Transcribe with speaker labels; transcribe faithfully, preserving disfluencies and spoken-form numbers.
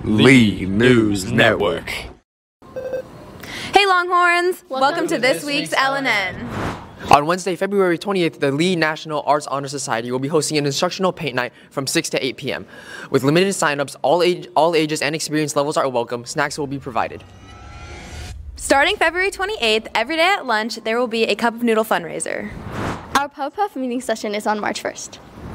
Speaker 1: Lee News Network.
Speaker 2: Hey Longhorns! Welcome,
Speaker 3: Welcome
Speaker 2: to,
Speaker 3: to
Speaker 2: this
Speaker 3: this
Speaker 2: week's
Speaker 3: week's
Speaker 2: L N N.
Speaker 4: On Wednesday, February twenty-eighth, the Lee National Arts Honor Society will be hosting an instructional paint night from six to eight p m With limited signups, all, age, all ages and experience levels are welcome. Snacks will be provided.
Speaker 2: Starting February twenty-eighth, every day at lunch, there will be a Cup of Noodle fundraiser.
Speaker 3: Our Puff Puff meeting session is on March first.